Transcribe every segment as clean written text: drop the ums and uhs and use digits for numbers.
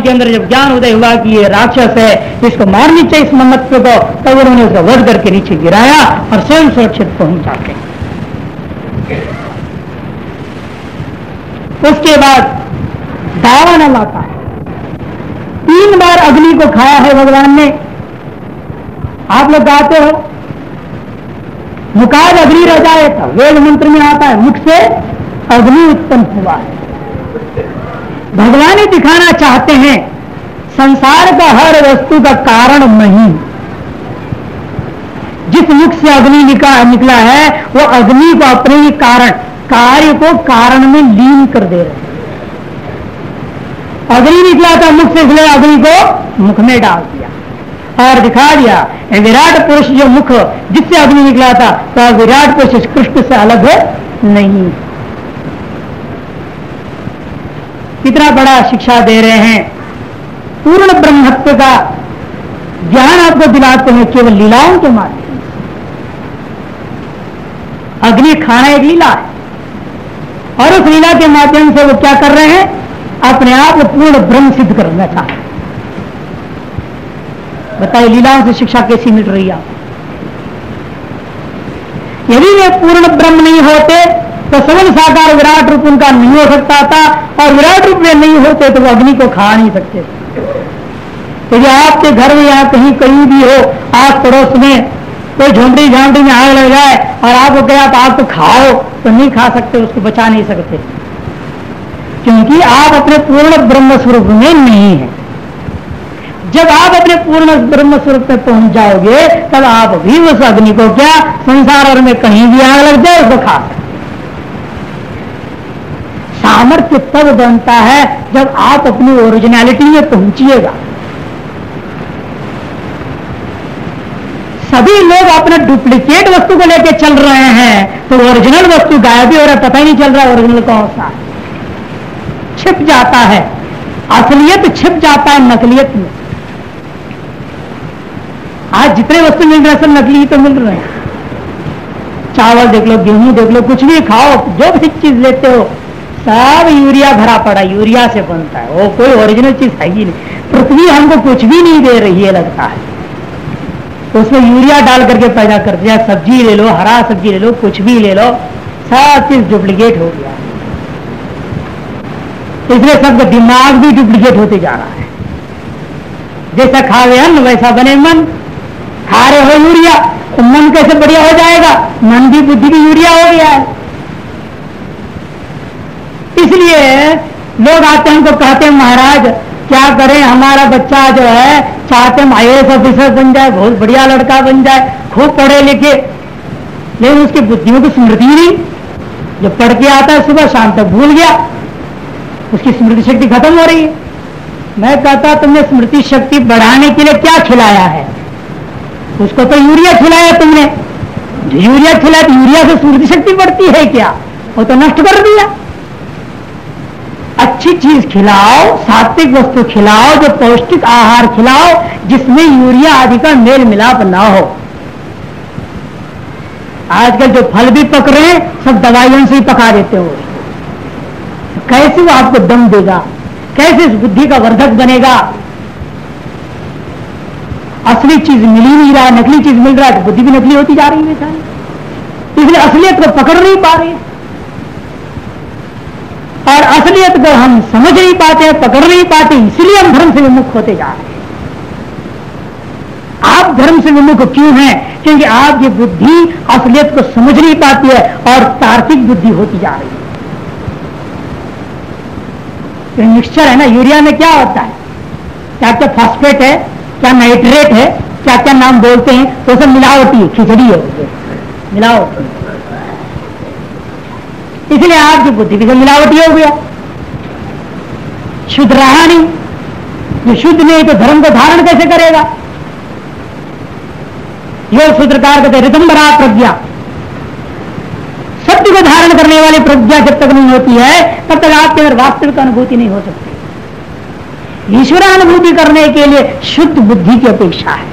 के अंदर जब ज्ञान उदय हुआ कि ये राक्षस है, इसको मारनी चाहिए इस मन्नत्व को, तब उन्होंने उसका वध करके नीचे गिराया और स्वयं सुरक्षित पहुंच जाते। उसके बाद दावानल आता है। 3 बार अग्नि को खाया है भगवान ने। आप लोग गाते हो मुखाद अग्नि रह जाए था, वेद मंत्र में आता है मुख से अग्नि उत्पन्न हुआ है। भगवान ही दिखाना चाहते हैं संसार का हर वस्तु का कारण नहीं। जिस मुख से अग्नि निकला है वो अग्नि को अपने ही कारण कार्य को कारण में लीन कर दे रहे। अग्नि निकला था मुख से, इसलिए अग्नि को मुख में डाल दिया और दिखा दिया विराट पुरुष जो मुख जिससे अग्नि निकला था, तो विराट पुरुष कृष्ण से अलग नहीं। कितना बड़ा शिक्षा दे रहे हैं। पूर्ण ब्रह्मत्व का ज्ञान आपको दिलाते हैं केवल लीलाओं के माध्यम से। अग्नि खाना एक लीला है और उस लीला के माध्यम से वो क्या कर रहे हैं, अपने आप को पूर्ण ब्रह्म सिद्ध करना चाहते हैं। बताइए लीलाओं से शिक्षा कैसी मिल रही है? यदि वे पूर्ण ब्रह्म नहीं होते तो सबल साकार विराट रूप उनका नहीं हो सकता था, और विराट रूप में नहीं होते तो वो अग्नि को खा नहीं सकते। यदि आपके घर में या कहीं भी हो, आस पड़ोस में कोई झोंपड़ी झांपड़ी में आग लग जाए और आपको कहे आप आग तो खाओ, तो नहीं खा सकते, उसको बचा नहीं सकते, क्योंकि आप अपने पूर्ण ब्रह्म स्वरूप में नहीं है। जब आप अपने पूर्ण ब्रह्म स्वरूप में पहुंच जाओगे तब आप भी उस अग्नि को क्या संसार और में कहीं भी आग लग जाए उसको खा सकते। सामर्थ्य तब बनता है जब आप अपनी ओरिजिनलिटी में पहुंचिएगा। सभी लोग अपना डुप्लीकेट वस्तु को लेकर चल रहे हैं तो ओरिजिनल वस्तु गायब भी हो रहा है, पता ही नहीं चल रहा ओरिजिनल कौन सा है। छिप जाता है, असलियत छिप जाता है नकलियत में। आज जितने वस्तु मिल रहे हैं सब नकली ही तो मिल रहे हैं। चावल देख लो, गेहूं देख लो, कुछ भी खाओ, जो भी चीज लेते हो सब यूरिया भरा पड़ा, यूरिया से बनता है, वो कोई ओरिजिनल चीज है ही नहीं। पृथ्वी हमको कुछ भी नहीं दे रही है लगता है, तो उसमें यूरिया डाल करके पैदा कर दिया। सब्जी ले लो, हरा सब्जी ले लो, कुछ भी ले लो, सब चीज डुप्लीकेट हो गया। इसलिए सबका दिमाग भी डुप्लीकेट होते जा रहा है। जैसा खावे अन्न वैसा बने मन। खा रहे हो यूरिया तो मन कैसे बढ़िया हो जाएगा? मन भी बुद्धि भी यूरिया हो गया है। इसलिए लोग आते हैं, हमको कहते हैं महाराज क्या करें, हमारा बच्चा जो है चाहते हम IAS ऑफिसर बन जाए, बहुत बढ़िया लड़का बन जाए, खूब पढ़े लिखे, लेकिन उसकी बुद्धि में तो स्मृति नहीं। जब पढ़ के आता है सुबह शाम तक भूल गया, उसकी स्मृति शक्ति खत्म हो रही है। मैं कहता तुमने स्मृति शक्ति बढ़ाने के लिए क्या खिलाया है? उसको तो यूरिया खिलाया तुमने। यूरिया खिलाया तो यूरिया से स्मृति शक्ति बढ़ती है क्या? वो तो नष्ट कर दिया। अच्छी चीज खिलाओ, सात्विक वस्तु खिलाओ, जो पौष्टिक आहार खिलाओ जिसमें यूरिया आदि का मेल मिलाप ना हो। आजकल जो फल भी पक रहे हैं सब दवाइयों से ही पका देते हो। कैसे वो आपको दम देगा? कैसे इस बुद्धि का वर्धक बनेगा? असली चीज मिल ही नहीं रहा, नकली चीज मिल रहा है तो बुद्धि भी नकली होती जा रही है सारी। इसलिए असलियत को पकड़ नहीं पा रहे, और असलियत को हम समझ नहीं पाते, पकड़ नहीं पाते, इसलिए हम धर्म से विमुख होते जा रहे हैं। आप धर्म से विमुख क्यों हैं? क्योंकि आपकी बुद्धि असलियत को समझ नहीं पाती है और तार्किक बुद्धि होती जा रही है। तो मिक्सचर है ना, यूरिया में क्या होता है, क्या क्या फॉस्फेट है, क्या नाइट्रेट है, क्या क्या नाम बोलते हैं, तो सब मिलावटी है, खिचड़ी है, मिलावटी। इसलिए आपकी बुद्धि भी सब मिलावटी हो गया, शुद्ध रहा नहीं। जो शुद्ध नहीं तो धर्म को धारण कैसे करेगा? योग सूत्रकार कहते ऋतंबरा प्रज्ञा, सत्य को धारण करने वाली प्रज्ञा जब तक नहीं होती है तब तक आपके अंदर वास्तविक अनुभूति नहीं हो सकती। ईश्वरानुभूति करने के लिए शुद्ध बुद्धि की अपेक्षा है।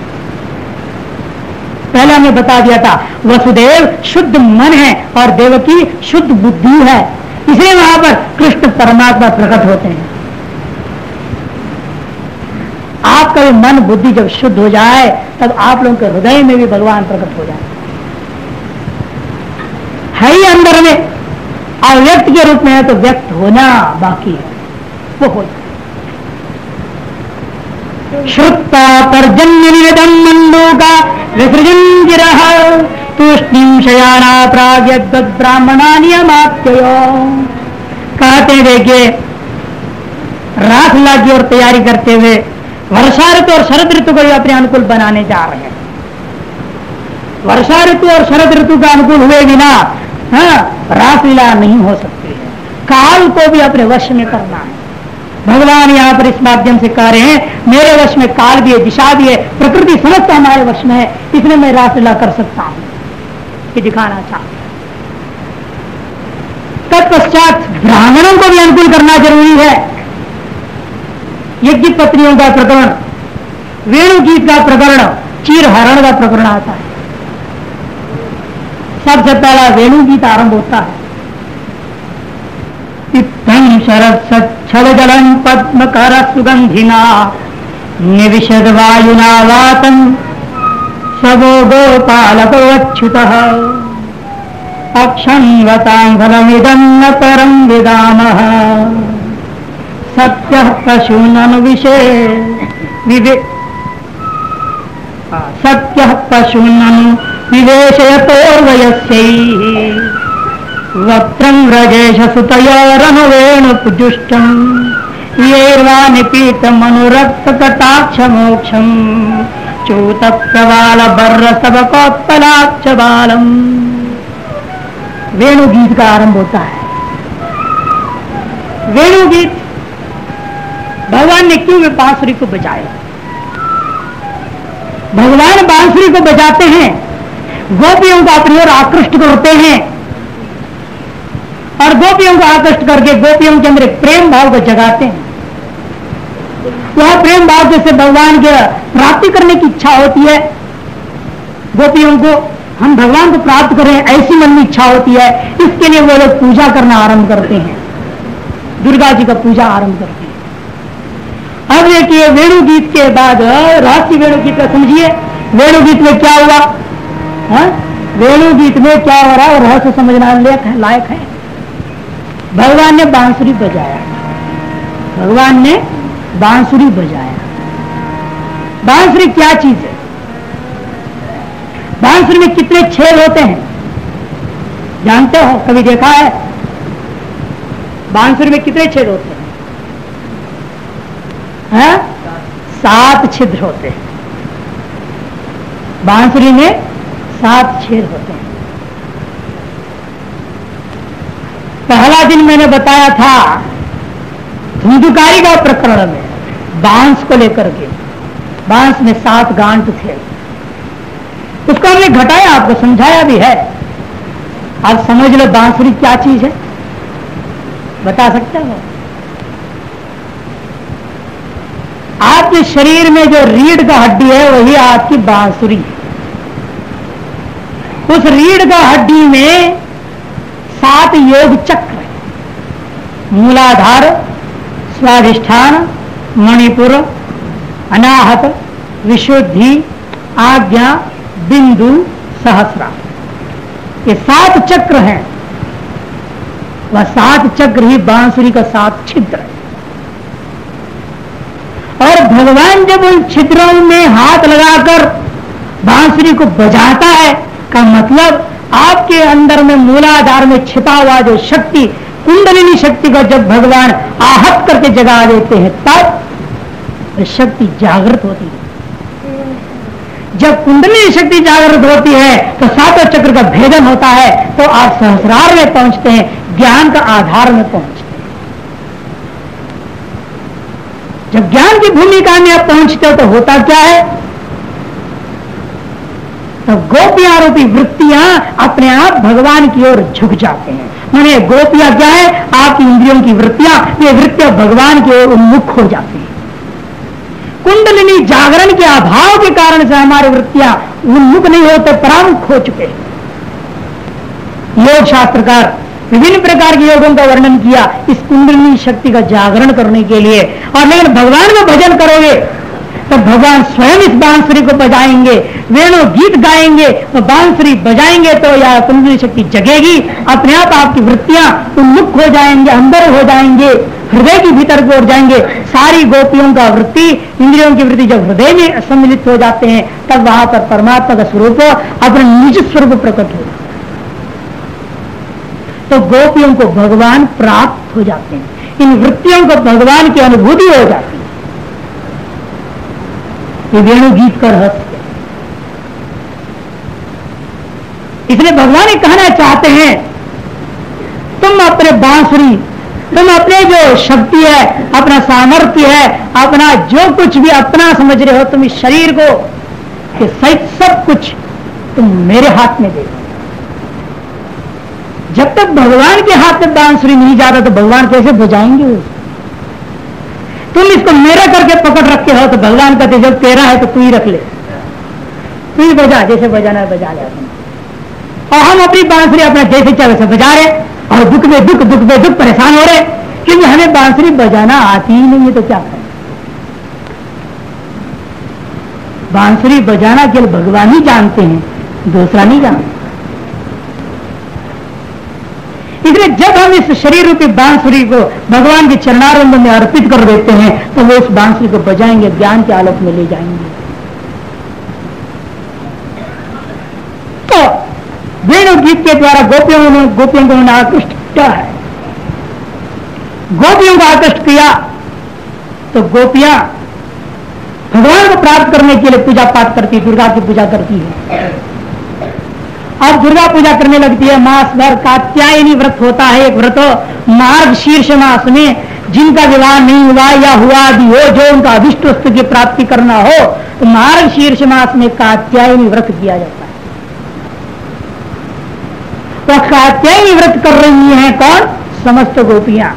पहले हमने बता दिया था वसुदेव शुद्ध मन है और देवकी शुद्ध बुद्धि है, इसलिए वहां पर कृष्ण परमात्मा प्रकट होते हैं। आपका भी मन बुद्धि जब शुद्ध हो जाए तब आप लोगों के हृदय में भी भगवान प्रकट हो जाए। है ही अंदर में, अव्यक्त के रूप में है तो व्यक्त होना बाकी है, वो हो जाए। श्रुत्ता पर्जन्य निवेदन मंडूका विसृजन गिरह तूष्णीम शयाना प्राग्यद ब्राह्मणा नियमात्ययो। कहते देखिए रासलीला की ओर तैयारी करते हुए वर्षा ऋतु और शरद ऋतु को भी अपने अनुकूल बनाने जा रहे हैं। वर्षा ऋतु और शरद ऋतु का अनुकूल हुए बिना रासलीला नहीं हो सकती है। काल को भी अपने वश में करना है। भगवान यहाँ पर इस माध्यम से कह रहे हैं मेरे वश में काल भी है, दिशा भी है, प्रकृति समस्त हमारे वश में है, इसलिए मैं रासलीला कर सकता हूं, ये दिखाना चाहता हूं। तत्पश्चात ब्राह्मणों को भी अनुकूल करना जरूरी है। यज्ञ पत्नियों का प्रकरण, वेणु गीत का प्रकरण, चीर हरण का प्रकरण आता है। सबसे पहला वेणु गीत आरंभ होता है। इत्थं शरद सच्छल जलम पद्म कर सुगंधिना निविशद वायुना वातम सबो गोपालको अच्युतः अक्षन्वतां फलमिदं न परं विदामः सत्यः पशूननुविशे सत्यः पशूननु विवेशयतोर्वयस्यैः वक्त्रं व्रजेश सुतयोरनुवेणुजुष्टम् येर्वानिपीतमनुरक्तकटाक्षमोक्षम् चूतप्रवालबर्रस्तबकोत्पलाक्ष बालम्। वेणु गीत का आरंभ होता है। वेणु गीत भगवान ने क्यों बांसुरी को बजाया? भगवान बांसुरी को बजाते हैं, गोपियों को अपनी ओर आकृष्ट करते हैं और गोपियों को आकृष्ट करके गोपियों के अंदर प्रेम भाव को जगाते हैं। वह प्रेम भाव जैसे भगवान की प्राप्ति करने की इच्छा होती है, गोपियों को हम भगवान को प्राप्त करें ऐसी मन में इच्छा होती है, इसके लिए वो लोग पूजा करना आरंभ करते हैं, दुर्गा जी का पूजा आरंभ करते हैं। अब देखिए वेणु गीत के बाद रहस्य वेणु गीत का समझिए। वेणु गीत में क्या हुआ? वेणु गीत में क्या हो रहा है और रहस्य समझना लायक है। भगवान ने बांसुरी बजाया, भगवान ने बांसुरी बजाया। बांसुरी क्या चीज है? बांसुरी में कितने छेद होते हैं जानते हो? कभी देखा है? बांसुरी में कितने छेद होते हैं? 7 छिद्र होते हैं। बांसुरी में 7 छेद होते हैं। पहला दिन मैंने बताया था धुंधुकारी का प्रकरण में बांस को लेकर के, बांस में 7 गांठ थे, उसको हमने घटाया, आपको समझाया भी है। आप समझ लो बांसुरी क्या चीज है, बता सकते हो? आपके शरीर में जो रीढ़ का हड्डी है वही आपकी बांसुरी है। उस रीढ़ का हड्डी में 7 योग चक्र है। मूलाधार, स्वाधिष्ठान, मणिपुर, अनाहत, विशुद्धि, आज्ञा, बिंदु, सहस्रा, ये 7 चक्र हैं। वह 7 चक्र ही बांसुरी का 7 छिद्र है। और भगवान जब उन छिद्रों में हाथ लगाकर बांसुरी को बजाता है का मतलब आपके अंदर में मूलाधार में छिपा हुआ जो शक्ति, कुंडलिनी शक्ति का जब भगवान आहत करके जगा देते हैं तब शक्ति जागृत होती है। जब कुंडलिनी शक्ति जागृत होती है तो 7 चक्र का भेदन होता है, तो आप सहस्रार में पहुंचते हैं, ज्ञान का आधार में पहुंचते हैं। जब ज्ञान की भूमिका में आप पहुंचते हो तो होता क्या है? तो गोपियां रूपी वृत्तियां अपने आप भगवान की ओर झुक जाते हैं। माने गोपियां क्या है? आपकी इंद्रियों की वृत्तियां, ये वृत्तियां भगवान की ओर उन्मुख हो जाती हैं। कुंडलिनी जागरण के अभाव के कारण से हमारी वृत्तियां उन्मुख नहीं होते, परामुख हो चुके हैं। योग शास्त्रकार विभिन्न प्रकार के योगों का वर्णन किया इस कुंडलिनी शक्ति का जागरण करने के लिए। और लेकिन भगवान का भजन करोगे तब भगवान स्वयं इस बांसुरी को बजाएंगे, वेणु गीत गाएंगे और बांसुरी बजाएंगे तो यह कुंडली शक्ति जगेगी, अपने आप आपकी वृत्तियां उन्मुख हो जाएंगे, अंदर हो जाएंगे, हृदय की भीतर की ओर जाएंगे। सारी गोपियों का वृत्ति, इंद्रियों की वृत्ति जब हृदय में सम्मिलित हो जाते हैं तब वहां पर परमात्मा का स्वरूप अपने निज स्वरूप प्रकट हो, तो गोपियों को भगवान प्राप्त हो जाते हैं, इन वृत्तियों को भगवान की अनुभूति हो जाती है। ये वेणु गीत का रहस्य है। इसलिए भगवान ये कहना चाहते हैं, तुम अपने बांसुरी, तुम अपने जो शक्ति है, अपना सामर्थ्य है, अपना जो कुछ भी अपना समझ रहे हो, तुम इस शरीर को कि सहित सब कुछ तुम मेरे हाथ में दे दो। जब तक भगवान के हाथ में बांसुरी नहीं जाता तो भगवान कैसे बजाएंगे? तुम इसको मेरा करके पकड़ रखे हो तो भगवान कहते जब तेरा है तो तू ही रख ले, तू ही बजा, जैसे बजाना है बजा ले। और हम अपनी बांसुरी अपना जैसे चाहे वैसे बजा रहे और दुख में दुख, दुख में दुख, परेशान हो रहे क्योंकि हमें बांसुरी बजाना आती ही नहीं है। तो क्या करें? बांसुरी बजाना केवल भगवान ही जानते हैं, दूसरा नहीं जानते। इसलिए जब हम इस शरीर रूपी बांसुरी को भगवान के चरणारविंद में अर्पित कर देते हैं तो वो उस बांसुरी को बजाएंगे, ज्ञान के आलोक में ले जाएंगे। तो वेणु गीत के द्वारा गोपियों को उन्होंने आकृष्ट किया है। गोपियों को आकृष्ट किया तो गोपियां भगवान को प्राप्त करने के लिए पूजा पाठ करती, दुर्गा की पूजा करती है। अब दुर्गा पूजा करने लगती है। मास भर कात्यायनी व्रत होता है, एक व्रत मार्ग शीर्ष मास में, जिनका विवाह नहीं हुआ या हुआ भी हो, जो उनका अभिष्ट वस्तु की प्राप्ति करना हो तो मार्ग शीर्ष मास में कात्यायनी व्रत किया जाता है। तो कात्यायनी व्रत कर रही हैं कौन? समस्त गोपियां।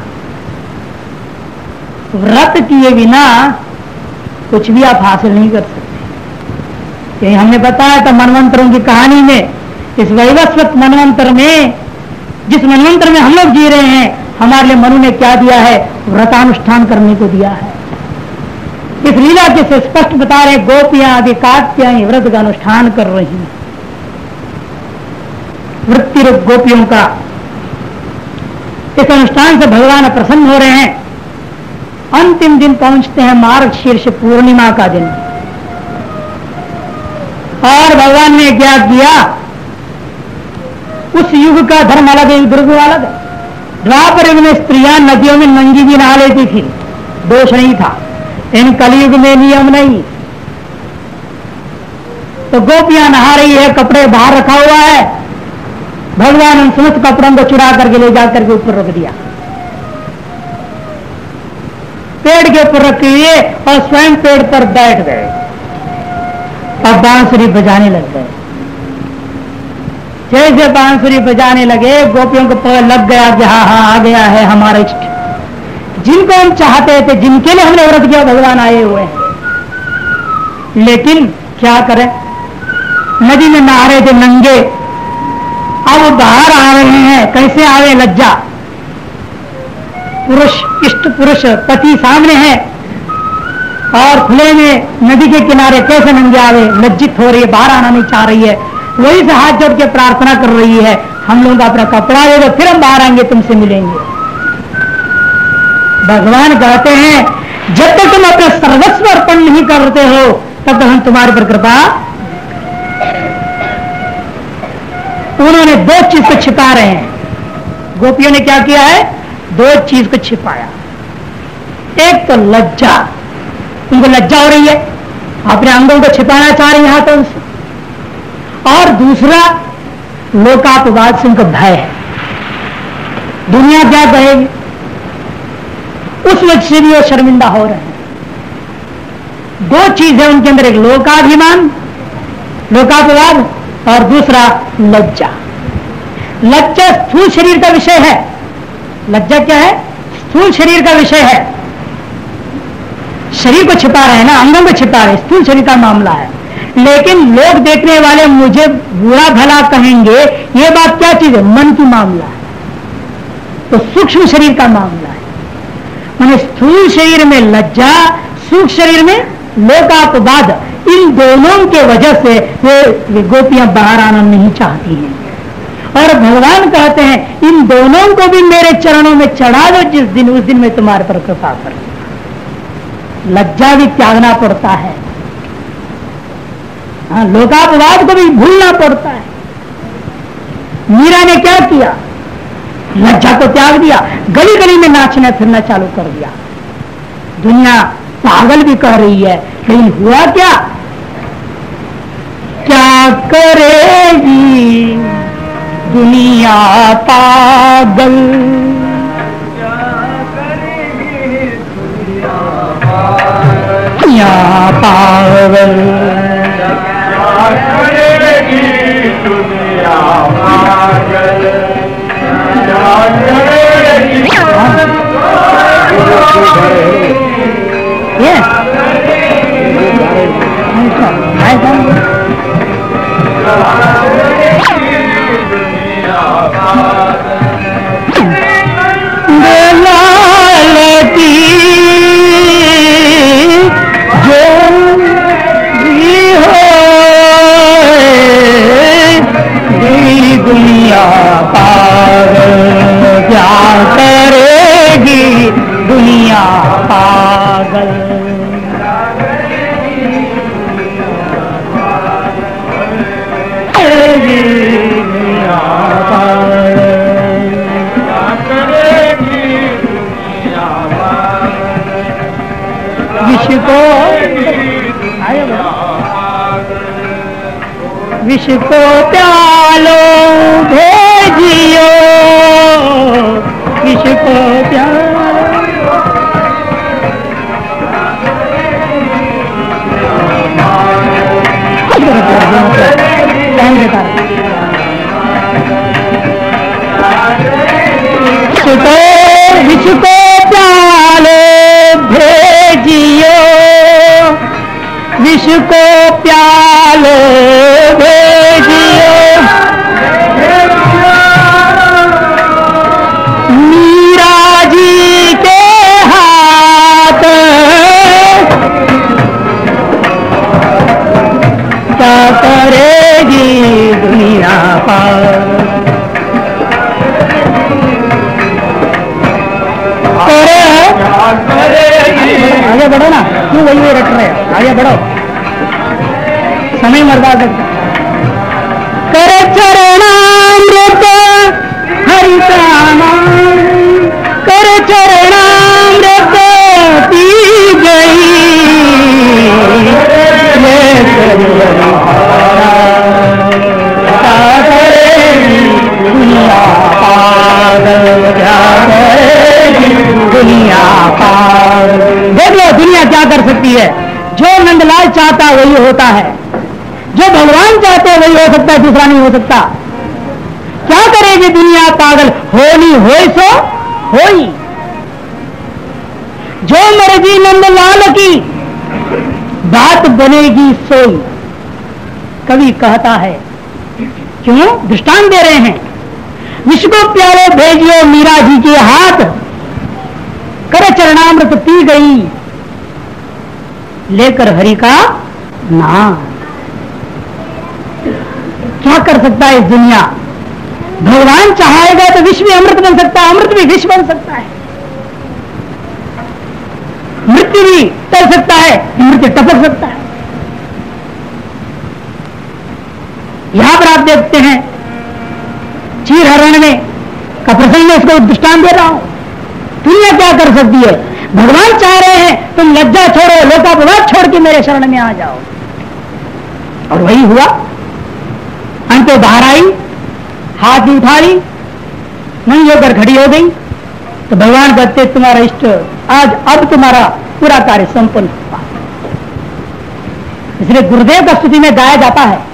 व्रत किए बिना कुछ भी आप हासिल नहीं कर सकते। यही हमने बताया था मनवंतरों की कहानी में, इस वैवस्वत मनवंतर में, जिस मनवंतर में हम लोग जी रहे हैं, हमारे लिए मनु ने क्या दिया है? व्रतानुष्ठान करने को दिया है। इस लीला के से स्पष्ट बता रहे गोपियां आदि कात्यायनी व्रत का अनुष्ठान कर रही हैं। वृत्ति रूप गोपियों का इस अनुष्ठान से भगवान प्रसन्न हो रहे हैं। अंतिम दिन पहुंचते हैं मार्ग शीर्ष पूर्णिमा का दिन, और भगवान ने क्या किया? उस युग का धर्म अलग है, युग अलग है। द्वापर युग में स्त्रियां नदियों में नंगी भी नहा लेती थी, दोष नहीं था। इन कलयुग में नियम नहीं। तो गोपियां नहा रही है, कपड़े बाहर रखा हुआ है, भगवान उन समस्त कपड़ों को चुरा करके ले जाकर के ऊपर रख दिया, पेड़ के ऊपर रख दिए और स्वयं पेड़ पर बैठ गए और बांसुरी बजाने लग गए। जैसे बांसुरी बजाने लगे गोपियों को पता लग गया कि हाँ हाँ आ गया है हमारा इष्ट, जिनको हम चाहते थे, जिनके लिए हमने व्रत किया, भगवान आए हुए हैं। लेकिन क्या करें? नदी में नहा रहे थे नंगे, अब बाहर आ रहे हैं, कैसे आवे? लज्जा। पुरुष, इष्ट पुरुष पति सामने है और खुले में नदी के किनारे कैसे नंगे आवे? लज्जित हो रही है, बाहर आना नहीं चाह रही है। वही से हाथ जोड़ के प्रार्थना कर रही है, हम लोगों का अपना कपड़ा दे दो, फिर हम बाहर आएंगे, तुमसे मिलेंगे। भगवान कहते हैं जब तक तुम अपना सर्वस्व अर्पण नहीं करते हो तब तक हम तुम्हारे पर कृपा। उन्होंने दो चीज को छिपा रहे हैं। गोपियों ने क्या किया है? दो चीज को छिपाया। एक तो लज्जा, उनको लज्जा हो रही है, अपने अंगों को छिपाना चाह रही है हाथों से, और दूसरा लोकापवाद से उनको भय है, दुनिया क्या कहेगी, उस वजह से भी वो शर्मिंदा हो रहे हैं। दो चीज है उनके अंदर, एक लोकाभिमान, लोकापवाद, और दूसरा लज्जा। लज्जा स्थूल शरीर का विषय है। लज्जा क्या है? स्थूल शरीर का विषय है। शरीर को छिपा रहे हैं ना, अंगों को छिपा रहे हैं, स्थूल शरीर का मामला है। लेकिन लोग देखने वाले मुझे बुरा भला कहेंगे, ये बात क्या चीज है? मन की मामला है। तो सूक्ष्म शरीर का मामला है। मैंने स्थूल शरीर में लज्जा, सूक्ष्म शरीर में लोकापवाद, इन दोनों के वजह से वे गोपियां बाहर आना नहीं चाहती हैं। और भगवान कहते हैं इन दोनों को भी मेरे चरणों में चढ़ा दो, जिस दिन उस दिन मैं तुम्हारे पर कृपा करूं। लज्जा भी त्यागना पड़ता है, हाँ, लोकापवाद को भी भूलना पड़ता है। मीरा ने क्या किया? लज्जा को त्याग दिया, गली गली में नाचना फिरना चालू कर दिया। दुनिया पागल भी कह रही है, लेकिन हुआ क्या? क्या करेगी दुनिया पागल, दुनिया पागल, दुनिया पागल, क्या करेगी दुनिया पागल। विष को प्यालो भेजियो, विष को प्यालो, विष को प्यालो भेजियो, विष को प्यालो भेजियो, मीरा जी के हाथ क्या करेगी दुनिया पागल। आगे बढ़ो ना, क्यों वही रट रहे हो? आगे बढ़ो, समय बर्बाद करे। चरणामृत हरि का नाम, करे चरणामृत पी गई, दुनिया पागल, क्या करेगी दुनिया पागल। देख लो दुनिया क्या कर सकती है। जो नंदलाल चाहता वही होता है, जो भगवान चाहते हैं वही हो सकता है, दूसरा नहीं हो सकता। क्या करेगी दुनिया पागल, होनी होई सो होई, जो मर्जी नंदलाल की बात बनेगी सोई। कवि कहता है, क्यों दृष्टांत दे रहे हैं। विश्व को प्यारे भेजियो मीरा जी के हाथ, करे चरणामृत पी गई, लेकर हरि का नाम। क्या कर सकता है इस दुनिया? भगवान चाहेगा तो विश्व भी अमृत बन सकता है, अमृत भी विश्व बन सकता है, मृत्यु भी टल सकता है, मृत्यु टपक सकता है। यहां पर आप देखते हैं चीर हरण में का प्रसंग में इसको दृष्टांत दे रहा हूं। दुनिया क्या कर सकती है? भगवान चाह रहे हैं तुम लज्जा छोड़ो, लोकापवाद छोड़ के मेरे शरण में आ जाओ, और वही हुआ। अंत तो बाहर आई, हाथ भी उठा ली, नहीं होकर खड़ी हो गई, तो भगवान कहते तुम्हारा इष्ट आज अब तुम्हारा पूरा कार्य संपन्न हुआ। इसलिए गुरुदेव का स्तुति में गाया जाता है,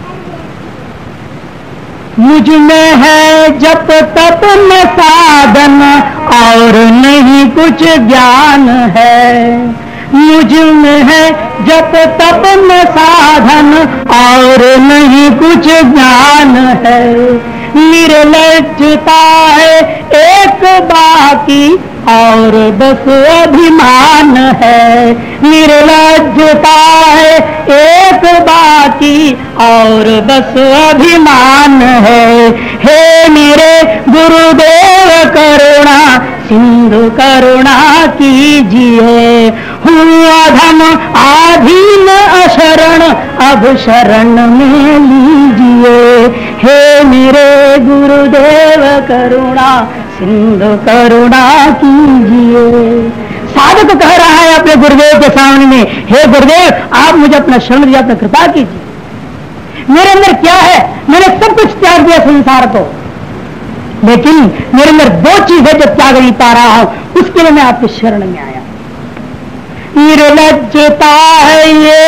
मुझ में है जप तप में साधन और नहीं कुछ ज्ञान है, मुझ में है जप तप में साधन और नहीं कुछ ज्ञान है, निर्लज्जता है एक बाकी और बस अभिमान है, निर्लज्जता है एक बाकी और बस अभिमान है। हे मेरे गुरुदेव करुणा सिंधु करुणा कीजिए, हूँ अधम आधीन अशरण अब शरण में लीजिए। हे मेरे गुरुदेव करुणा सिंधु करुणा कीजिए। साधक कह रहा है अपने गुरुदेव के सामने में, हे गुरुदेव आप मुझे अपना शरण दीजिए, अपना कृपा कीजिए। मेरे अंदर क्या है, मैंने सब कुछ त्याग दिया संसार को, लेकिन मेरे अंदर दो चीज है जो त्याग नहीं पा रहा हूं, उसके लिए मैं आपकी शरण में आया। निर्लज्जता है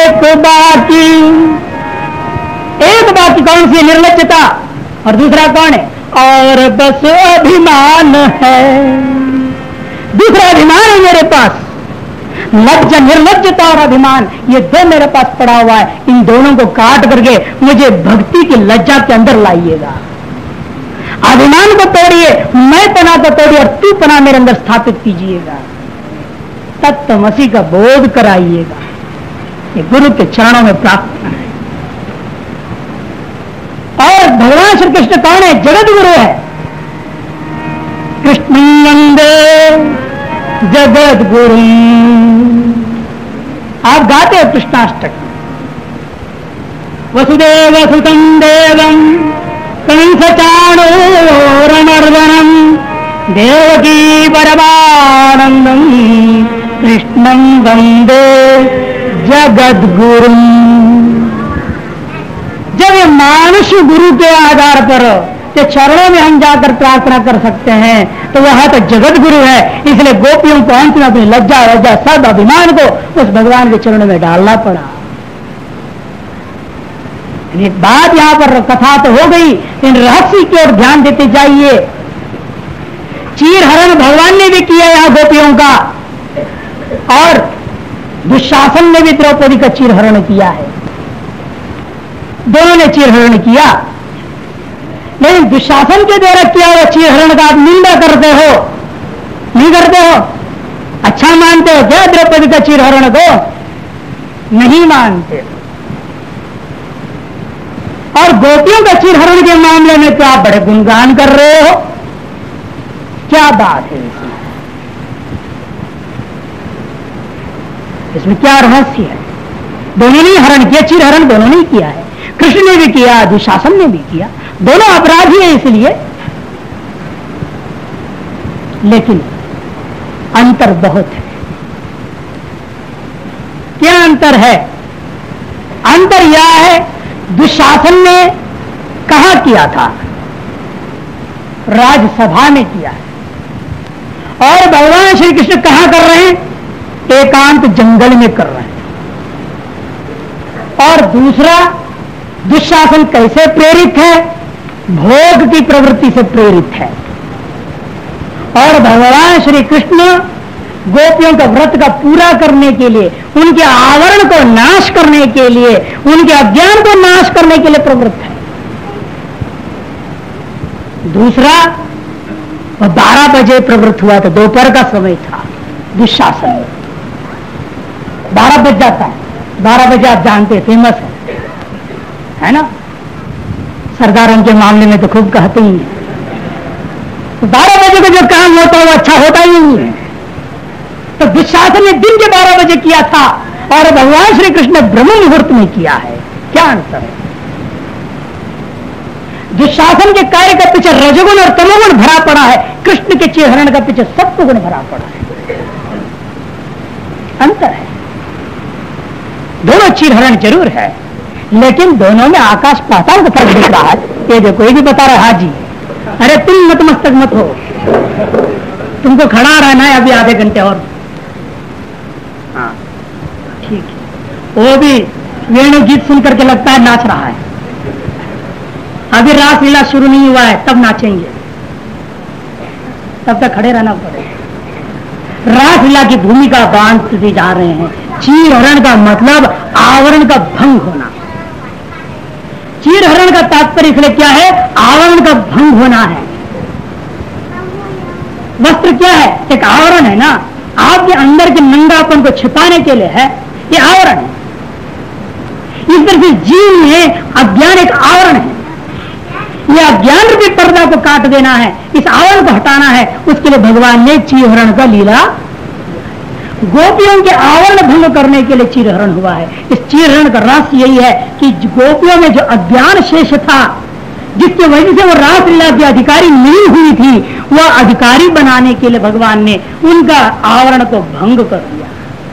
एक बाकी कौन सी निर्लज्जता, और दूसरा कौन है, और बस अभिमान है। दूसरा अभिमान है मेरे पास, लज्जा निर्लज्जता और अभिमान, ये दो मेरे पास पड़ा हुआ है। इन दोनों को काट करके मुझे भक्ति की लज्जा के अंदर लाइएगा। अभिमान को तोड़िए, मैं पना को तोड़िए और तू पना मेरे अंदर स्थापित कीजिएगा। तत्वमसी का बोध कराइएगा। ये गुरु के चरणों में प्रार्थना है। और भगवान श्री कृष्ण कौन है, जगत गुरु है। कृष्ण वंदे जगत गुरु, आप गाते हो कृष्णाष्टक। वसुदेव सुतं देवं कंसचाणूरमर्दनम देवकी परमानंदम कृष्णं वंदे जगत गुरु। जब ये मानुष्य गुरु के आधार पर के चरणों में हम जाकर प्रार्थना कर सकते हैं, तो वह तो जगत गुरु है। इसलिए गोपियों को अंत में अपनी लज्जा लज्जा सब अभिमान को उस भगवान के चरणों में डालना पड़ा। एक बात यहां पर कथा तो हो गई, इन रहस्य की ओर ध्यान देते जाइए। चीर हरण भगवान ने भी किया यहां गोपियों का, और दुशासन ने भी द्रौपदी का चीर हरण किया है। दोनों ने चीर हरण किया, लेकिन दुशासन के द्वारा किया हुआ चीर हरण का आप निंदा करते हो, नहीं करते हो? अच्छा मानते हो क्या द्रौपदी का चीर हरण को? नहीं मानते। और गोपियों का चीर हरण के मामले में तो आप बड़े गुणगान कर रहे हो। क्या बात है इसमें? इसमें क्या रहस्य है? दोनों ने हरण किया, चीर हरण दोनों ने किया है। कृष्ण ने भी किया, दुशासन ने भी किया, दोनों अपराधी है इसलिए। लेकिन अंतर बहुत है। क्या अंतर है? अंतर यह है, दुशासन ने कहां किया था? राजसभा में किया है। और भगवान श्री कृष्ण कहां कर रहे हैं? एकांत जंगल में कर रहे हैं। और दूसरा, दुशासन कैसे प्रेरित है? भोग की प्रवृत्ति से प्रेरित है। और भगवान श्री कृष्ण गोपियों का व्रत का पूरा करने के लिए, उनके आवरण को नाश करने के लिए, उनके अज्ञान को नाश करने के लिए प्रवृत्त है। दूसरा, वह 12 बजे प्रवृत्त हुआ था, दोपहर का समय था। दुशासन 12 बज जाता है, 12 बजे आप जानते हैं, फेमस है ना? सरदारों के मामले में तो खूब कहते ही हैं। तो 12 बजे को जो काम होता है वो अच्छा होता ही नहीं है। तो दुशासन ने दिन के 12 बजे किया था और भगवान श्री कृष्ण ने ब्रह्म मुहूर्त में किया है। क्या अंतर है? दुशासन के कार्य का पीछे रजोगुण और तमोगुण भरा पड़ा है, कृष्ण के चेहरण का पीछे सत्वगुण भरा पड़ा है। अंतर है। दोनों चीरहरण जरूर है, लेकिन दोनों में आकाश पाताल का फर्क दिख रहा है। ये देखो, ये भी बता रहा है हाजी, अरे तुम नतमस्तक मत हो, तुमको खड़ा रहना है अभी आधे घंटे और। हाँ ठीक है। वो भी वेणु गीत सुन करके लगता है नाच रहा है। अभी रासलीला शुरू नहीं हुआ है, तब नाचेंगे, तब तक खड़े रहना पड़ेगा। रासलीला की भूमिका बांधते जा रहे हैं। चीरहरण का मतलब आवरण का भंग होना। चीरहरण का तात्पर्य इसलिए क्या है? आवरण का भंग होना है। वस्त्र क्या है? एक आवरण है ना, आपके अंदर के नंगापन को छिपाने के लिए है, ये आवरण है। इस तरह से जीव में अज्ञान एक आवरण है, यह अज्ञान रूपी पर्दा को काट देना है, इस आवरण को हटाना है, उसके लिए भगवान ने चीरहरण का लीला। गोपियों के आवरण भंग करने के लिए चीरहरण हुआ है। इस चीरहरण का रहस्य यही है कि गोपियों में जो अज्ञान शेष था, जिसकी वजह से वो रासलीला की अधिकारी नहीं हुई थी, वह अधिकारी बनाने के लिए भगवान ने उनका आवरण को भंग कर दिया।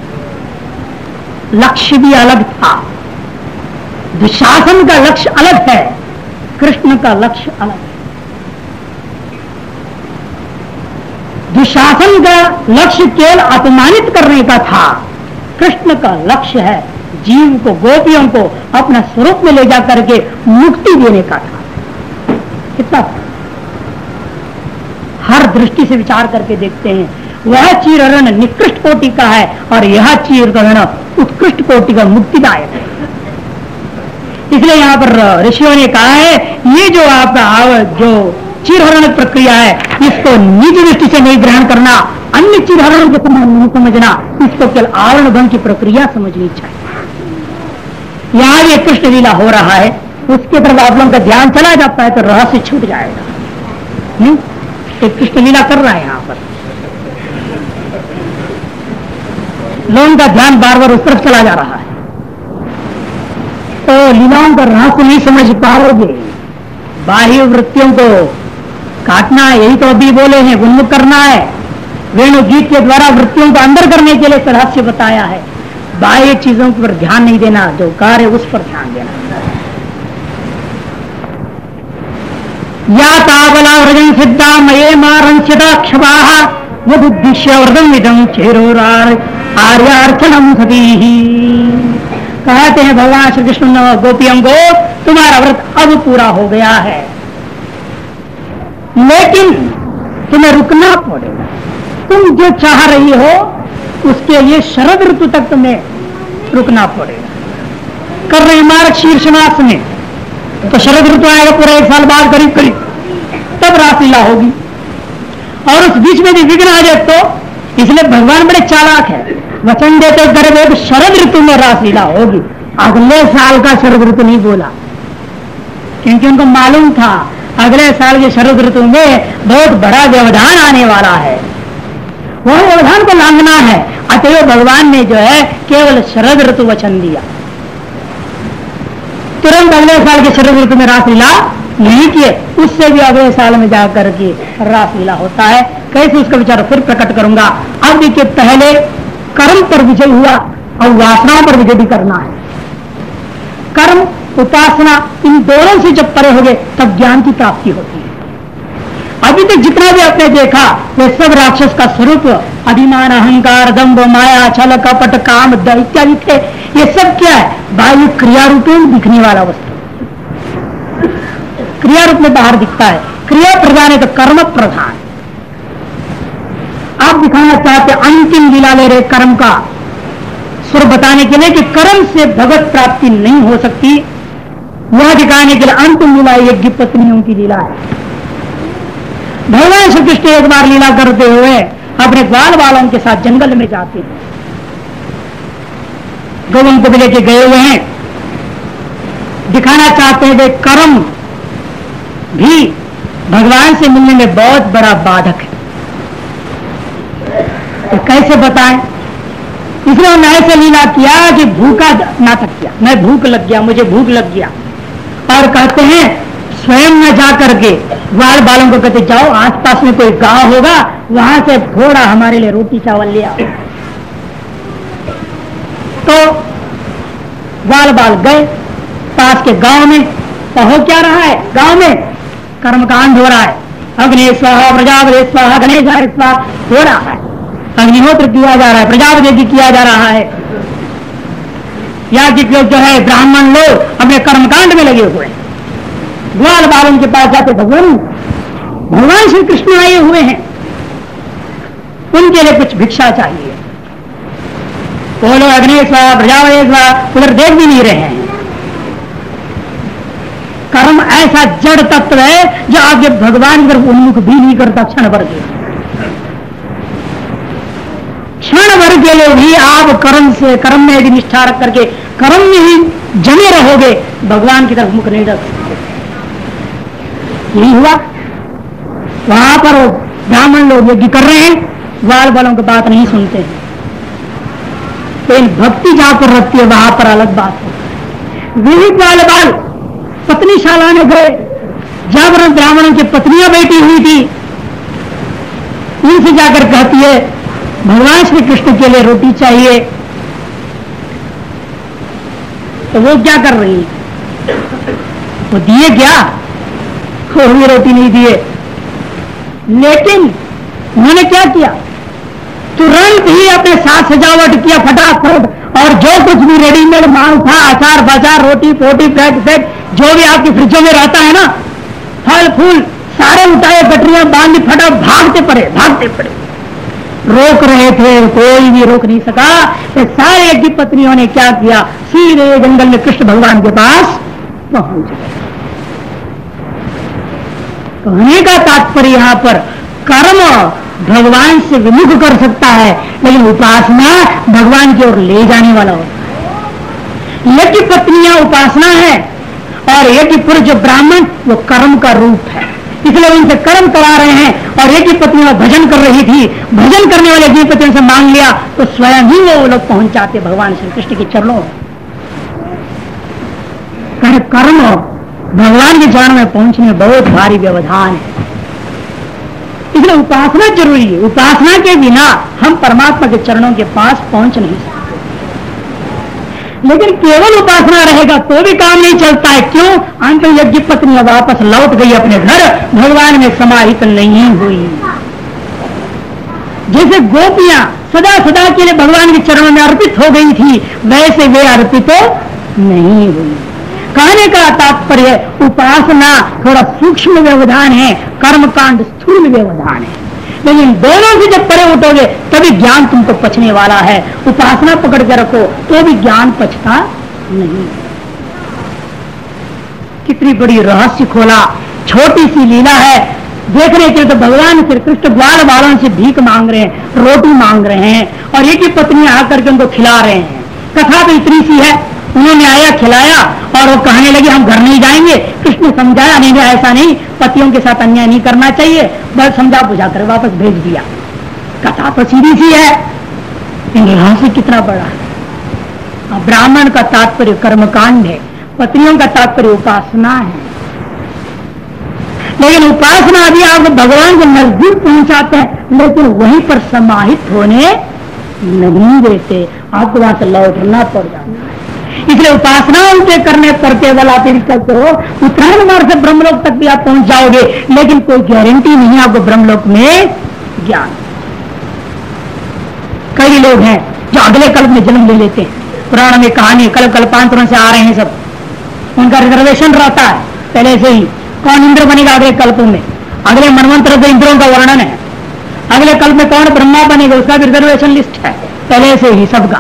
लक्ष्य भी अलग था, दुशासन का लक्ष्य अलग है, कृष्ण का लक्ष्य अलग है। दुशासन का लक्ष्य केवल अपमानित करने का था, कृष्ण का लक्ष्य है जीव को, गोपियों को अपना स्वरूप में ले जा करके मुक्ति देने का था। कितना हर दृष्टि से विचार करके देखते हैं, वह चीरहरण निकृष्ट कोटि का है और यह चीरहरण उत्कृष्ट कोटि का मुक्तिदायक है। इसलिए यहां पर ऋषियों ने कहा है, ये जो आपका जो चीरहरण प्रक्रिया है, इसको निज दृष्टि से नहीं ग्रहण करना, अन्य चीरहरण के समान नहीं समझना, इसको केवल आवरण भंग की प्रक्रिया समझनी चाहिए। यहां ये कृष्ण लीला हो रहा है, उसके तरफ आप लोगों का ध्यान चला जाता है तो रहस्य छूट जाएगा। तो कृष्ण लीला कर रहा है, यहां पर लोगों का ध्यान बार बार उस तरफ चला जा रहा है, तो लीलाओं का रहस्य नहीं समझ पाओगे। बाह्य वृत्तियों को काटना है, यही तो अभी बोले हैं, उन्मुख करना है। वेणु गीत के द्वारा वृत्तियों को अंदर करने के लिए रहस्य बताया है। बाह्य चीजों पर ध्यान नहीं देना, जो कार्य उस पर ध्यान देना। या तावला व्रजन सिद्धा मये मारंस्यता क्षवाः वदुद्दिश्य व्रतम इदं चेरोरार आर्यार्चनम सतीहि। कहते हैं भगवान श्री कृष्ण ने गोपियों को, तुम्हारा व्रत अब पूरा हो गया है, लेकिन तुम्हें रुकना पड़ेगा। तुम जो चाह रही हो उसके लिए शरद ऋतु तक तुम्हें रुकना पड़ेगा। कर रहे मार्ग शीर्षमास में तो शरद ऋतु आएगा पूरा 1 साल बाद करीब करीब, तब रासलीला होगी, और उस बीच में भी विघ्न आ जाए तो। इसलिए भगवान बड़े चालाक है, वचन देते गर्भ शरद ऋतु में रासलीला होगी, अगले साल का शरद ऋतु नहीं बोला, क्योंकि उनको मालूम था अगले साल के शरद ऋतु में बहुत बड़ा व्यवधान आने वाला है, वह व्यवधान को लांघना है। अतएव भगवान ने जो है केवल शरद ऋतु वचन दिया, तुरंत अगले साल के शरद ऋतु में रासलीला नहीं किए, उससे भी अगले साल में जाकर के रासलीला होता है। कैसे उसका विचार फिर प्रकट करूंगा। अब देखिए, पहले कर्म पर विजय हुआ और वासनाओं पर विजय भी करना है। कर्म उपासना इन दोनों से जब परे हो गए तब ज्ञान की प्राप्ति होती है। अभी तक जितना भी आपने देखा वे सब राक्षस का स्वरूप अभिमान, अहंकार, दंभ, माया, छल, कपट, काम इत्यादि थे। ये सब क्या है? बाह्य क्रिया रूप में दिखने वाला वस्तु, क्रिया रूप में बाहर दिखता है। क्रिया प्रधान है तो कर्म प्रधान। आप दिखाना चाहते अंतिम लीला ले रहे कर्म का स्वरूप बताने के लिए कि कर्म से भगवत प्राप्ति नहीं हो सकती, वह दिखाने के लिए अंतिम लीला यज्ञ पत्नियों की लीला है। भगवान श्री कृष्ण एक बार लीला करते हुए अपने ग्वाल बालों के साथ जंगल में जाते हैं, गौओं को भी लेके गए हुए हैं, दिखाना चाहते हैं वे कर्म भी भगवान से मिलने में बहुत बड़ा बाधक है। तो कैसे बताएं? इसलिए उन्होंने ऐसे लीला किया कि भूखा नाटक किया, मैं भूख लग गया, मुझे भूख लग गया, और कहते हैं स्वयं न जा करके ग्वाल बालों को कहते जाओ आसपास में कोई गांव होगा, वहां से थोड़ा हमारे लिए रोटी चावल ले आओ। तो ग्वाल बाल गए पास के गांव में, तो हो क्या रहा है? गांव में कर्मकांड हो रहा है, अग्नि स्वाहा प्रजापति स्वाहा गणेशाय स्वाहा हो रहा है, अग्निहोत्र किया जा रहा है, प्रजापति किया जा रहा है, याज्ञिक लोग जो है ब्राह्मण लोग अपने कर्मकांड में लगे हुए हैं। ग्वाल बालों के पास जाते भगवान श्री कृष्ण आए हुए हैं, उनके लिए कुछ भिक्षा चाहिए। वो लोग अग्नि स्वाहा प्रजापति स्वाहा उधर देख भी नहीं रहे हैं। कर्म ऐसा जड़ तत्व है जो आपके भगवान की तरफ उन्मुख भी नहीं करता क्षण भर के। क्षण भर के लिए भी आप कर्म में यदि निष्ठा रख करके कर्म में ही जमे रहोगे, भगवान की तरफ मुख नहीं रख सकते। यही हुआ वहां पर ब्राह्मण लोग यज्ञ कर रहे हैं, बाल बालों की बात नहीं सुनते हैं। तो भक्ति जहां पर रखती है वहां पर अलग बात है। विविध बाल बाल पत्नीशाला में गए, जहां पर ब्राह्मणों की पत्नियां बैठी हुई थी, उनसे जाकर कहती है भगवान श्री कृष्ण के लिए रोटी चाहिए। तो वो क्या कर रही है, वो दिए क्या, वो भी रोटी नहीं दिए। लेकिन उन्होंने क्या किया, तुरंत ही अपने साथ सजावट किया फटाफट, और जो कुछ भी रेडीमेड माल था, अचार बाजार, रोटी पोटी, ब्रेड सेट, जो भी आपकी फ्रिजों में रहता है ना, फल फूल सारे उठाए, गटरियां बांधी, फटा भागते पड़े। रोक रहे थे, कोई भी रोक नहीं सका। तो सारे की पत्नियों ने क्या किया, सीधे जंगल में कृष्ण भगवान के पास पहुंच गए। कहने का तात्पर्य यहां पर कर्म भगवान से विमुख कर सकता है, लेकिन उपासना भगवान की ओर ले जाने वाला होता है। यज्ञ पत्नियां उपासना है, और यज्ञ पुरुष जो ब्राह्मण वो कर्म का रूप है, इसलिए उनसे कर्म करा रहे हैं। और यज्ञ पत्नियां भजन कर रही थी, भजन करने वाले यज्ञ पत्नियों से मांग लिया तो स्वयं ही वो लोग पहुंच जाते भगवान श्री कृष्ण के चरणों में। कर्म भगवान के चरण में पहुंचने में बहुत भारी व्यवधान है, इसलिए उपासना जरूरी है। उपासना के बिना हम परमात्मा के चरणों के पास पहुंच नहीं सकते। लेकिन केवल उपासना रहेगा तो भी काम नहीं चलता है। क्यों, अंत यज्ञ पत्नी वापस लौट गई अपने घर, भगवान में समाहित नहीं हुई। जैसे गोपियां सदा सदा के लिए भगवान के चरणों में अर्पित हो गई थी, वैसे वे अर्पित नहीं हुई। कहने का तात्पर्य उपासना थोड़ा सूक्ष्म व्यवधान है, कर्मकांड स्थूल व्यवधान है। लेकिन दोनों से जब परे उठोगे तभी ज्ञान तुमको पचने वाला है। उपासना पकड़ के रखो तो भी ज्ञान पचता नहीं। कितनी बड़ी रहस्य खोला, छोटी सी लीला है। देखने के लिए तो भगवान श्री कृष्ण ग्वाल बालों से भीख मांग रहे हैं, रोटी मांग रहे हैं, और एक ही पत्नी आकर के उनको खिला रहे हैं। कथा तो इतनी सी है, उन्होंने आया खिलाया और वो कहने लगे हम घर नहीं जाएंगे। कृष्ण समझाया नहीं ऐसा नहीं, पतियों के साथ अन्याय नहीं करना चाहिए, बस समझा बुझा कर वापस भेज दिया। कथा तो सीधी सी है, रहस्य कितना बड़ा है। ब्राह्मण का तात्पर्य कर्मकांड है, पत्नियों का तात्पर्य उपासना है। लेकिन उपासना भी आप भगवान के नजदीक पहुंचाते हैं, लेकिन वहीं पर समाहित होने नहीं देते, आपको वहां से लौटना पड़ जाता है। इसलिए उपासना उनके करने पर केवल आप करते हो, उत्तरायण मार्ग से ब्रह्मलोक तक भी आप पहुंच जाओगे, लेकिन कोई गारंटी नहीं आपको ब्रह्मलोक में ज्ञान। कई लोग हैं जो अगले कल्प में जन्म ले लेते हैं, पुराण में कहानी कल्प कल्पांतरों से आ रहे हैं सब, उनका रिजर्वेशन रहता है पहले से ही, कौन इंद्र बनेगा अगले कल्प में, अगले मनवंतर से इंद्रों का वर्णन है, अगले कल्प में कौन ब्रह्मा बनेगा उसका भी रिजर्वेशन लिस्ट है पहले से ही सबका।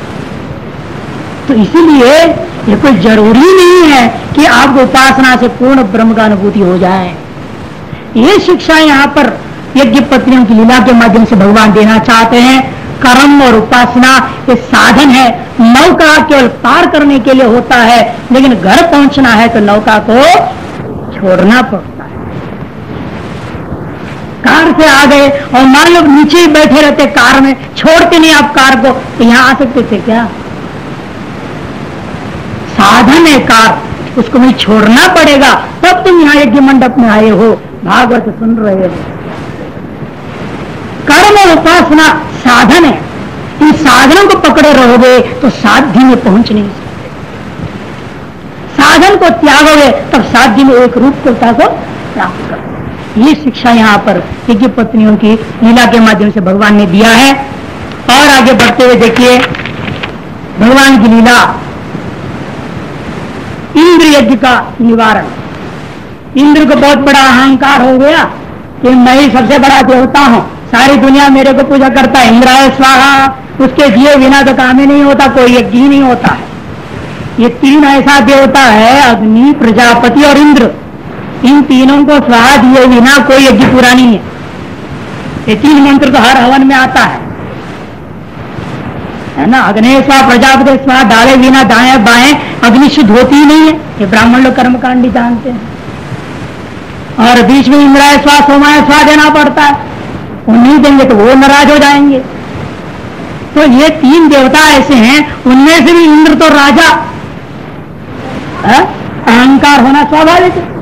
तो इसीलिए ये कोई जरूरी नहीं है कि आपको उपासना से पूर्ण ब्रह्म का अनुभूति हो जाए। ये शिक्षा यहाँ पर यज्ञ पत्नियों की लीला के माध्यम से भगवान देना चाहते हैं। कर्म और उपासना ये साधन है, नौका केवल पार करने के लिए होता है, लेकिन घर पहुंचना है तो नौका को छोड़ना पड़ता है। कार से आ गए और मान लो नीचे ही बैठे रहते कार में, छोड़ते नहीं आप कार को, तो यहां आ सकते थे क्या? साधन है कार, उसको भी छोड़ना पड़ेगा, तब तुम यहाँ यज्ञ मंडप में आए हो, भागवत सुन रहे हो। कर्म और उपासना साधन है, इन साधनों को पकड़े रहोगे तो साध्य में पहुंच नहीं सकते। साधन को त्यागोगे तब साध्य में एक रूपता को प्राप्त करोगे। ये शिक्षा यहाँ पर यज्ञ पत्नियों की लीला के माध्यम से भगवान ने दिया है। और आगे बढ़ते हुए देखिए भगवान की लीला, इंद्र यज्ञ का निवारण। इंद्र को बहुत बड़ा अहंकार हो गया कि मैं ही सबसे बड़ा देवता हूं, सारी दुनिया मेरे को पूजा करता है, इंद्राय स्वाहा, उसके दिए बिना तो काम ही नहीं होता, कोई यज्ञ ही नहीं होता है। ये तीन ऐसा देवता है, अग्नि, प्रजापति और इंद्र, इन तीनों को स्वाहा दिए बिना कोई यज्ञ पूरा नहीं है। ये तीन मंत्र तो हर हवन में आता है, है ना। अग्नि स्वा प्रजापति स्वा डाले बिना दाएं बाएं अग्नि शुद्ध होती ही नहीं है, ये ब्राह्मण लोग कर्मकांडी जानते हैं। और बीच में इंद्राय स्वा सोमाय स्वा देना पड़ता है, वो नहीं देंगे तो वो नाराज हो जाएंगे। तो ये 3 देवता ऐसे हैं, उनमें से भी इंद्र तो राजा, अहंकार होना स्वाभाविक है।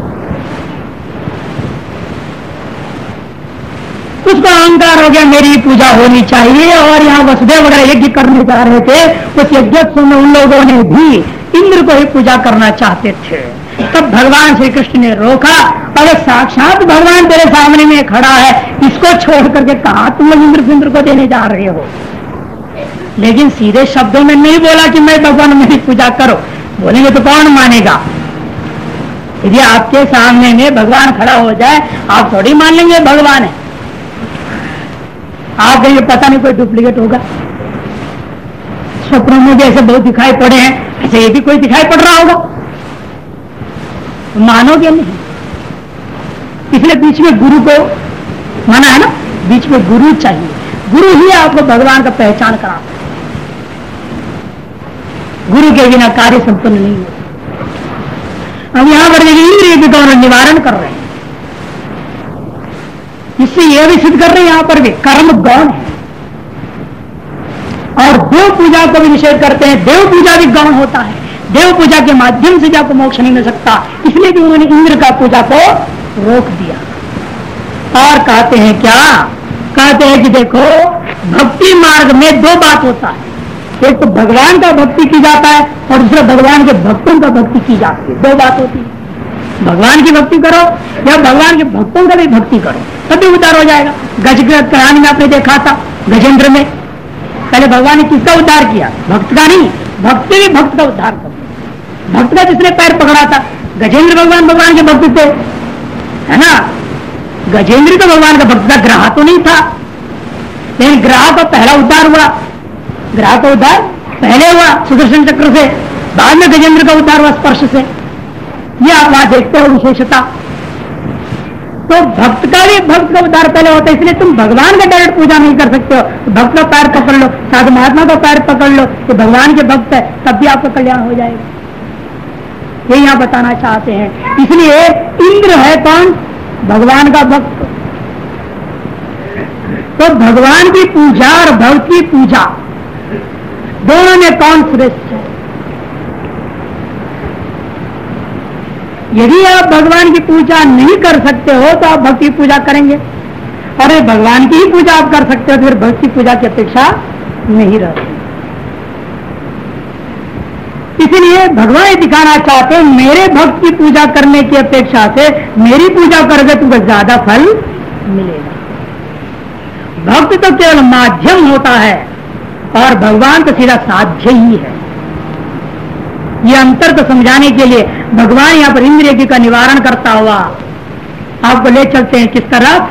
उसको अहंकार हो गया मेरी पूजा होनी चाहिए, और यहाँ वसुदेव वगैरह यज्ञ करने जा रहे थे, उस यज्ञोत्सव में उन लोगों ने भी इंद्र को ही पूजा करना चाहते थे। तब भगवान श्री कृष्ण ने रोका, अगर साक्षात भगवान तेरे सामने में खड़ा है, इसको छोड़ करके कहा तुम लोग इंद्र को देने जा रहे हो। लेकिन सीधे शब्दों में नहीं बोला कि मैं भगवान मेरी पूजा करो, बोलेंगे तो कौन मानेगा। यदि आपके सामने में भगवान खड़ा हो जाए, आप थोड़ी मान लेंगे भगवान है। आप कहेंगे पता नहीं कोई डुप्लीकेट होगा, स्वप्नों में भी ऐसे बहुत दिखाई पड़े हैं, ऐसे ये भी कोई दिखाई पड़ रहा होगा, मानोगे नहीं। इसलिए बीच में गुरु को माना है ना, बीच में गुरु चाहिए, गुरु ही आपको भगवान का पहचान कराता है। गुरु के बिना कार्य संपन्न नहीं है। अब यहां पर इंद्रिय के द्वारा निवारण कर रहे हैं, इससे यह भी सिद्ध कर रहे हैं यहां पर भी कर्म गौण है, और देव पूजा को भी निषेध करते हैं। देव पूजा भी गौण होता है, देव पूजा के माध्यम से जाको मोक्ष नहीं मिल सकता, इसलिए भी उन्होंने इंद्र का पूजा को रोक दिया। और कहते हैं क्या, कहते हैं कि देखो भक्ति मार्ग में 2 बात होता है, एक तो भगवान का भक्ति की जाता है और दूसरा भगवान के भक्तों का भक्ति की जाती है। 2 बात होती है, भगवान की भक्ति करो या भगवान के भक्तों का भी भक्ति करो, तभी उद्धार हो जाएगा। गजग्रत कहानी में आपने देखा था, गजेंद्र में पहले भगवान ने किसका उद्धार किया, भक्त का नहीं, भक्त भी भक्त का उद्धार कर, भक्त का जिसने पैर पकड़ा था। गजेंद्र भगवान के भक्त थे, है ना। गजेंद्र तो भगवान का भक्त था, ग्राह तो नहीं था, लेकिन ग्राह का पहला उद्धार हुआ, ग्राह का उद्धार पहले हुआ सुदर्शन चक्र से, बाद में गजेंद्र का उद्धार हुआ स्पर्श से। ये आप वहां देखते हो विशेषता। तो भक्त का भी भक्त का उद्धार पहले होता है, इसलिए तुम भगवान का डायरेक्ट पूजा नहीं कर सकते हो। तो भक्त का पैर पकड़ लो, साधु महात्मा का पैर पकड़ लो, कि भगवान के भक्त है, तब भी आपका कल्याण हो जाएगा। ये यहां बताना चाहते हैं। इसलिए इंद्र है कौन, भगवान का भक्त। तो भगवान की पूजा और भक्त की पूजा दोनों में कौन श्रेष्ठ है। यदि आप भगवान की पूजा नहीं कर सकते हो तो आप भक्ति की पूजा करेंगे, और भगवान की ही पूजा आप कर सकते हो तो फिर भक्ति पूजा की अपेक्षा नहीं रहती। इसलिए भगवान ये दिखाना चाहते हैं, मेरे भक्त की पूजा करने की अपेक्षा से मेरी पूजा करोगे तुमको ज्यादा फल मिलेगा। भक्त तो केवल माध्यम होता है और भगवान तो सीधा साध्य ही है। ये अंतर को समझाने के लिए भगवान यहाँ पर इंद्रिय यज्ञ का निवारण करता हुआ आपको ले चलते हैं किस तरफ,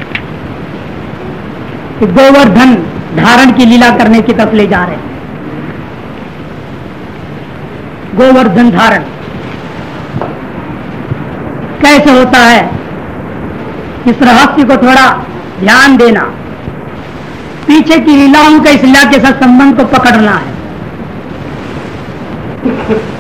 गोवर्धन धारण की लीला करने की तरफ ले जा रहे हैं। गोवर्धन धारण कैसे होता है, इस रहस्य को थोड़ा ध्यान देना, पीछे की लीलाओं का इस लीला के साथ संबंध को पकड़ना है।